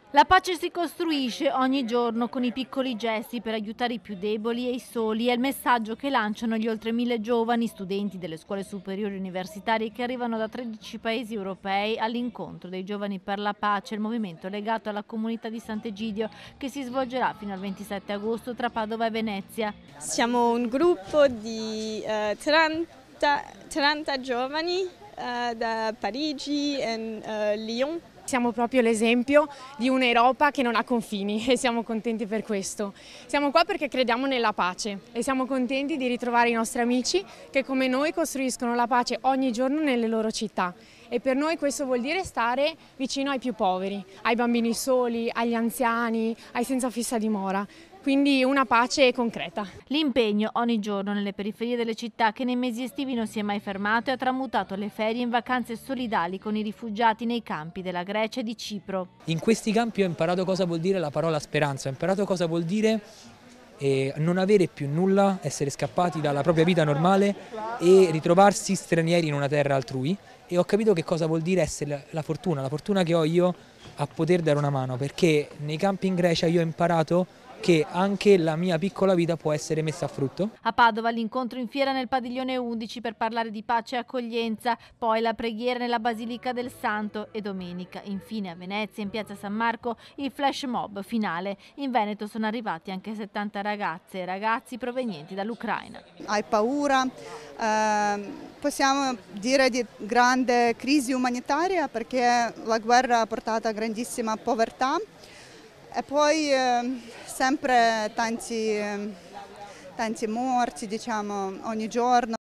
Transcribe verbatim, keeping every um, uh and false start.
La pace si costruisce ogni giorno con i piccoli gesti per aiutare i più deboli e i soli. È il messaggio che lanciano gli oltre mille giovani studenti delle scuole superiori universitarie che arrivano da tredici paesi europei all'incontro dei giovani per la pace, il movimento legato alla comunità di Sant'Egidio che si svolgerà fino al ventisette agosto tra Padova e Venezia. Siamo un gruppo di eh, trenta, trenta giovani eh, da Parigi e eh, Lyon. Siamo proprio l'esempio di un'Europa che non ha confini e siamo contenti per questo. Siamo qua perché crediamo nella pace e siamo contenti di ritrovare i nostri amici che come noi costruiscono la pace ogni giorno nelle loro città. E per noi questo vuol dire stare vicino ai più poveri, ai bambini soli, agli anziani, ai senza fissa dimora. Quindi una pace concreta. L'impegno ogni giorno nelle periferie delle città che nei mesi estivi non si è mai fermato e ha tramutato le ferie in vacanze solidali con i rifugiati nei campi della Grecia e di Cipro. In questi campi ho imparato cosa vuol dire la parola speranza, ho imparato cosa vuol dire eh, non avere più nulla, essere scappati dalla propria vita normale e ritrovarsi stranieri in una terra altrui, e ho capito che cosa vuol dire essere la fortuna, la fortuna che ho io a poter dare una mano, perché nei campi in Grecia io ho imparato che anche la mia piccola vita può essere messa a frutto. A Padova l'incontro in fiera nel padiglione undici per parlare di pace e accoglienza, poi la preghiera nella Basilica del Santo e domenica, infine a Venezia in piazza San Marco il flash mob finale. In Veneto sono arrivati anche settanta ragazze e ragazzi provenienti dall'Ucraina. Hai paura? Eh, possiamo dire di grande crisi umanitaria perché la guerra ha portato a grandissima povertà. E poi eh, sempre tanti, eh, tanti morti, diciamo, ogni giorno.